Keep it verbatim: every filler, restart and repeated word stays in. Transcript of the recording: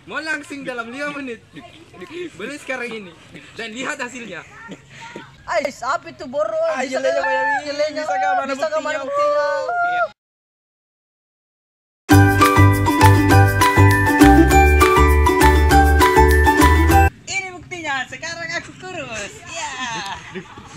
Mau langsing dalam lima menit. Beli sekarang ini dan lihat hasilnya. Ay, sapi tuh boro. Ay, Bisa jelenya ka- Bayami. jelenya. Bisa ka mana Bisa ka mana buktinya? buktinya? Ini buktinya. Sekarang aku kurus. Ya.